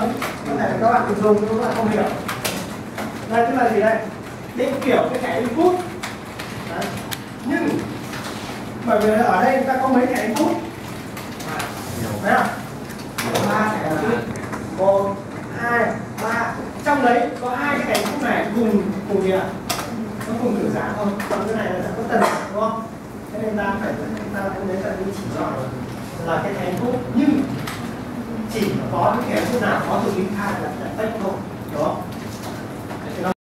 mới, có thể là các bạn dùng nhưng các bạn không hiểu. Đây tức là gì đây? Định kiểu cái thẻ input. Đấy. Nhưng bởi vì ở đây chúng ta có mấy thẻ input, thấy không? 3 thẻ input, 1, 2, 3. Trong đấy có 2 cái thẻ input này cùng gì ạ? Nó cùng kiểu dáng thôi, còn cái này là có tần, đúng không? Thế nên ta cũng đến tận chỉ rõ là cái thẻ input, nhưng chỉ có những thẻ input nào có từ link hai là text thôi, đúng không?